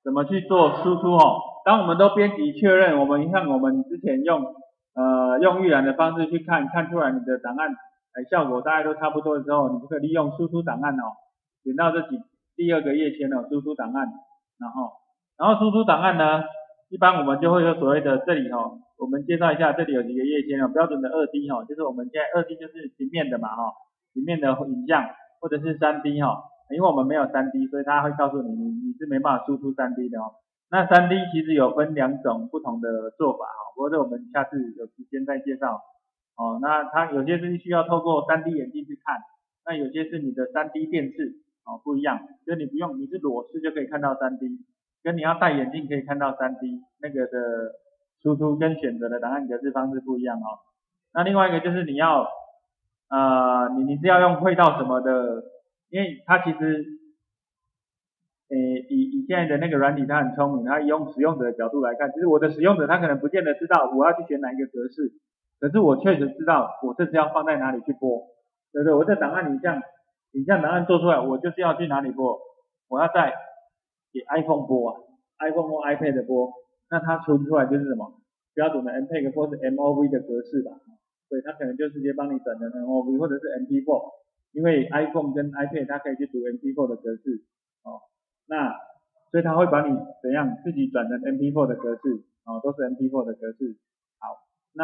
怎么去做输出哦。当我们都编辑确认，我们像我们之前用预览的方式去看出来你的档案效果大概都差不多的时候，你就可以利用输出档案哦，点到第二个页签哦，输出档案，然后输出档案呢，一般我们就会有所谓的这里哦，我们介绍一下这里有几个页签哦，标准的2D 哦，就是我们现在2D 就是平面的嘛平面的影像或者是3D 因为我们没有3D，所以它会告诉你是没办法输出3D 的哦。那3D 其实有分2种不同的做法不过这我们下次有时间再介绍那它有些是需要透过3D 眼镜去看，那有些是你的3D 电视不一样，就是你不用你是裸视就可以看到3D， 跟你要戴眼镜可以看到3D 那个的输出跟选择的档案格式方式不一样那另外一个就是你要你是要用会到什么的，因为它其实以现在的那个软体它很聪明，它用使用者的角度来看，其实我的使用者他可能不见得知道我要去选哪一个格式，可是我确实知道我这次要放在哪里去播，对不对？我这档案影像档案做出来，我就是要去哪里播，我要在给 iPhone 播iPhone 或 iPad 播，那它存出来就是什么标准的 MPEG 或是 MOV 的格式吧，所以它可能就直接帮你转成 MOV 或者是 MP4， 因为 iPhone 跟 iPad 它可以去读 MP4 的格式那所以它会把你怎样自己转成 MP4 的格式都是 MP4 的格式。好，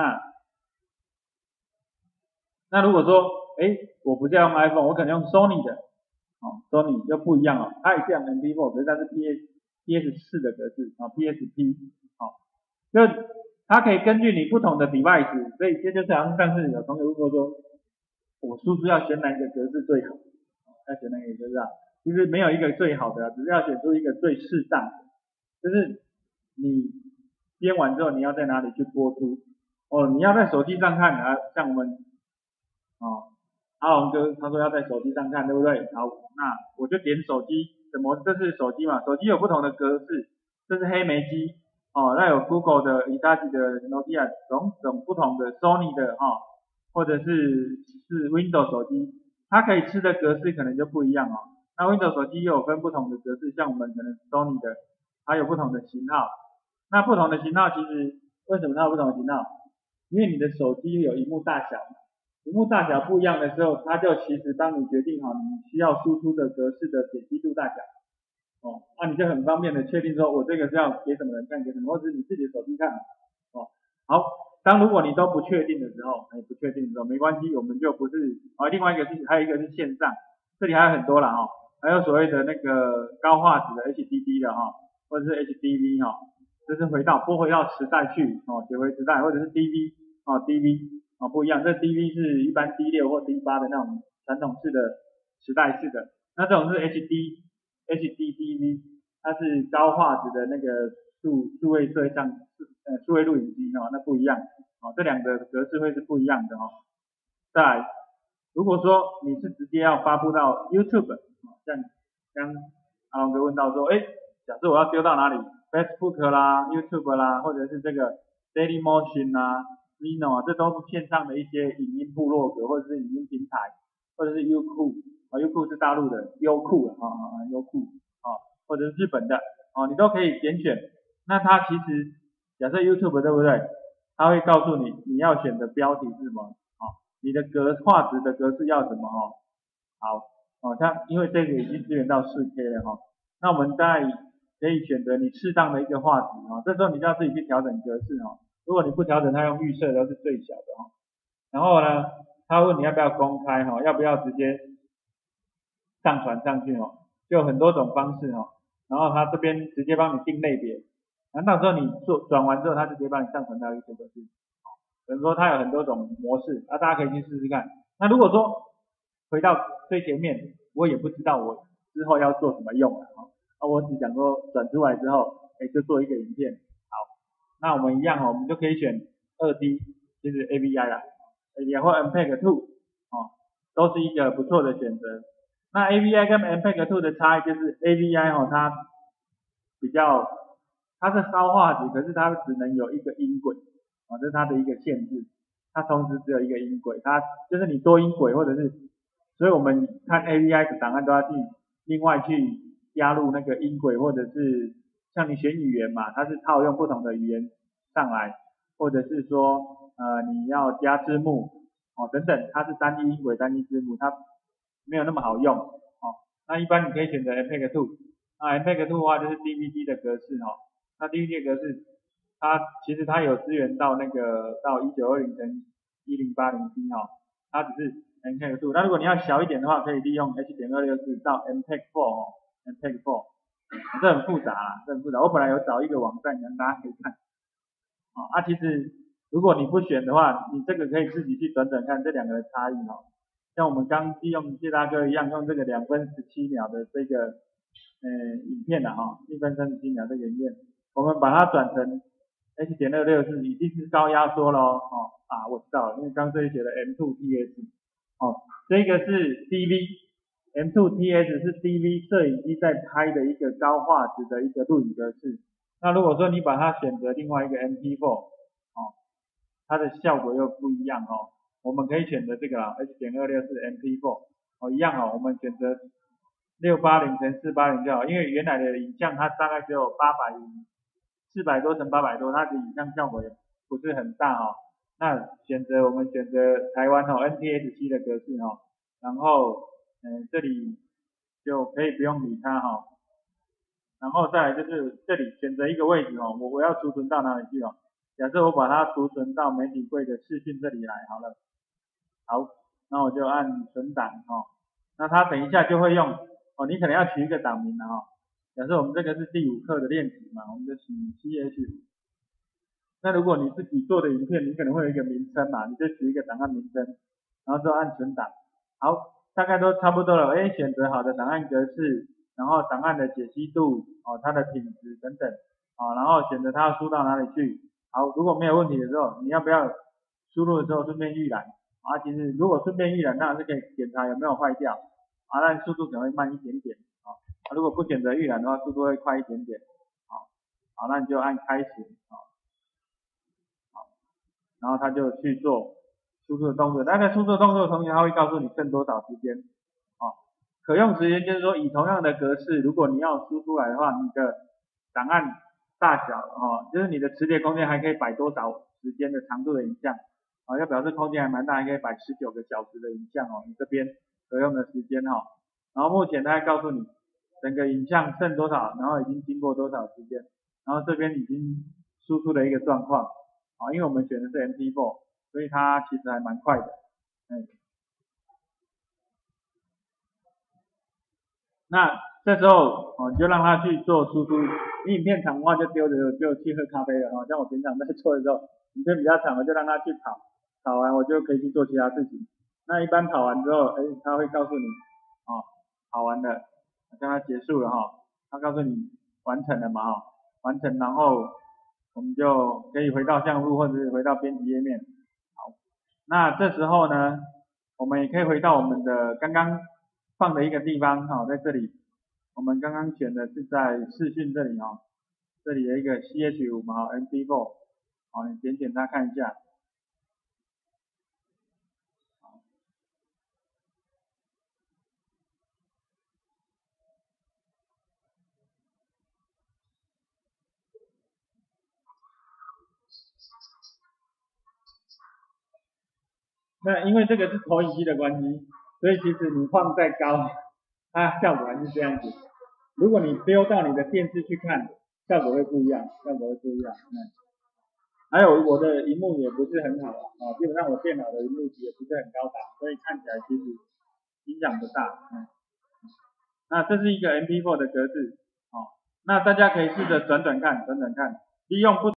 那如果说我不是要用 iPhone， 我可能用 Sony 的Sony 就不一样它也是用 MP4， 可是它是 PS4 的格式PSP 就它可以根据你不同的 device， 所以这就是好像上次有同学问过说，我是不是要选哪一个格式最好？要选哪一个格式其实没有一个最好的只是要选出一个最适当的，就是你编完之后你要在哪里去播出你要在手机上看像我们阿龙哥他说要在手机上看，对不对？好，那我就点手机，这是手机嘛？手机有不同的格式，这是黑莓机那有 Google 的、Hitachi 的、Nokia 种不同的 Sony 的或者是 Windows 手机，它可以吃的格式可能就不一样那 Windows 手机又有分不同的格式，像我们可能 Sony 的，它有不同的型号。那不同的型号其实为什么它有不同的型号？因为你的手机有萤幕大小嘛，萤幕大小不一样的时候，它就其实帮你决定好你需要输出的格式的解析度大小那你就很方便的确定说我这个是要给什么人看，给什么，或者是你自己的手机看好，如果你都不确定的时候，没关系，我们就不是另外一个是还有一个是线上，这里还有很多啦还有所谓的那个高画质的 HDD 的或者是 HDV 这是播回到磁带去写回磁带，或者是 DV 不一样，这 DV 是一般 D6 或 D8 的那种传统式的磁带式的，那这种是 HDDV， 它是高画质的那个数位摄像数位录影机那不一样这两个格式会是不一样的再来，如果说你是直接要发布到 YouTube 像刚阿龙哥问到说假设我要丢到哪里 Facebook 啦 YouTube 啦，或者是这个 Dailymotion 啦 Vino 这都是线上的一些影音部落格或者是影音平台，或者是优酷优酷是大陆的优酷优酷或者是日本的你都可以点选。那它其实假设 YouTube 对不对？它会告诉你你要选的标题是什么你的画质的格式要什么好像因为这个已经支援到 4K 了那我们再可以选择你适当的一个画质这时候你就要自己去调整格式如果你不调整，它用预设都是最小的然后呢，他问你要不要公开要不要直接上传上去就有很多种方式然后他这边直接帮你定类别，那到时候你转完之后，他就直接帮你上传到 YouTube 去等于说它有很多种模式大家可以去试试看。那如果说回到最前面，我也不知道我之后要做什么用我只想说转出来之后就做一个影片。好，那我们一样我们就可以选 2D 就是 AVI 啦 AVI 或 MPEG-2 都是一个不错的选择。那 AVI 跟 MPEG-2 的差异就是 AVI 它是高画质，可是它只能有一个音轨这是它的一个限制，它同时只有一个音轨，它就是你多音轨或者是，所以我们看 AVI 的档案都要另外去加入那个音轨或者是像你选语言嘛，它是套用不同的语言上来，或者是说你要加字幕等等，它是单一音轨单一字幕，它没有那么好用那一般你可以选择 MPEG-2，那 MPEG-2的话就是 DVD 的格式那 DVD 的格式其实它有支援到到1920x1080p它只是 MPEG-2，那如果你要小一点的话，可以利用 H.264 到 MPEG-4 这很复杂这很复杂。我本来有找一个网站让大家可以看其实如果你不选的话，你这个可以自己去转转看这两个的差异像我们刚利用谢大哥一样，用这个2分17秒的这个影片1分37秒这个影片，我们把它转成 H.264 已经是高压缩咯我知道了，因为刚这里写的 M2TS 这个是 DV。M2TS 是 DV 摄影机在拍的一个高画质的一个录影格式。那如果说你把它选择另外一个 MP4 它的效果又不一样我们可以选择这个H.264 MP4 一样我们选择680x480就好，因为原来的影像它大概只有400多乘800多，它的影像效果也不是很大那我们选择台湾NTSC 的格式然后这里就可以不用理它然后再来就是这里选择一个位置我要储存到哪里去假设我把它储存到媒体柜的视讯这里来好了。好，那我就按存档那它等一下就会用你可能要取一个档名假设我们这个是第5课的练习嘛，我们就取 CH。那如果你自己做的影片，你可能会有一个名称嘛，你就取一个档案名称，然后之后按存档。好，大概都差不多了，选择好的档案格式，然后档案的解析度它的品质等等然后选择它要输到哪里去。好，如果没有问题的时候，你要不要输入的时候顺便预览其实如果顺便预览，当然是可以检查有没有坏掉但速度可能会慢一点点如果不选择预览的话，速度会快一点点好，那你就按开始然后它就去做输出的动作。那在输出的动作的同时，它会告诉你剩多少时间可用时间就是说，以同样的格式，如果你要输出来的话，你的档案大小就是你的磁碟空间还可以摆多少时间的长度的影像要表示空间还蛮大，还可以摆19个小时的影像你这边可用的时间然后目前它会告诉你整个影像剩多少，然后已经经过多少时间，然后这边已经输出的一个状况因为我们选的是 MP4， 所以它其实还蛮快的那这时候你就让它去做输出，你影片长的话就丢着就去喝咖啡了像我平常在做的时候，影片比较长我就让它去跑完我就可以去做其他事情。那一般跑完之后它会告诉你跑完了，让它结束了它告诉你完成了嘛完成，然后我们就可以回到项目或者是回到编辑页面。好，那这时候呢，我们也可以回到我们的刚刚放的一个地方在这里，我们刚刚选的是在视讯这里这里有一个 CH5 嘛MP4 你点它看一下。那因为这个是投影机的关系，所以其实你放再高，它效果还是这样子。如果你丢到你的电视去看，效果会不一样，还有我的萤幕也不是很好基本上我电脑的萤幕也不是很高档，所以看起来其实影响不大那这是一个 MP4 的格式那大家可以试着转转看，利用不